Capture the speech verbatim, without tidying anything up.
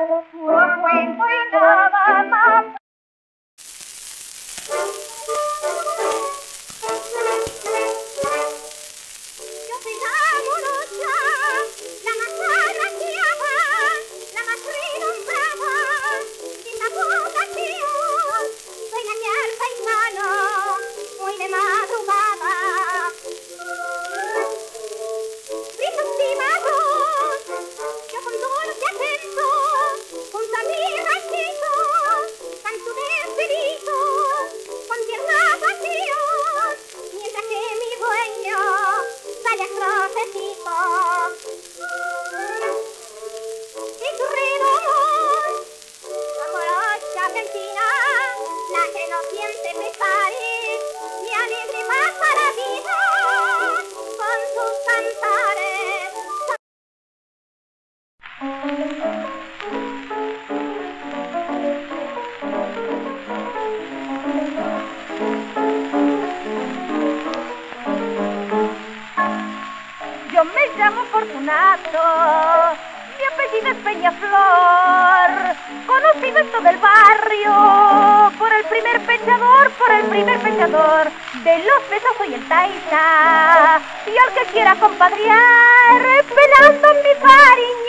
puro cuento y nada más. Yo soy la morocha, la más agraciada, la más renombrada, sin la vocación. Soy la que al paisano, muy de madrugada. Mis estimados, yo con dulce acento, junto a mi ranchito, canto despedido, con tierna pasión, mientras que mi dueño sale a trocecito. Y su redomón, la morocha argentina, la que no siente pesares, y alegre pasa la vida con sus cantares. Yo me llamo Fortunato, mi apellido es Peñaflor, conocido en todo el barrio por el primer pechador, por el primer pechador. De los besos soy el taita, y al que quiera compadrear, pelando mi pariña.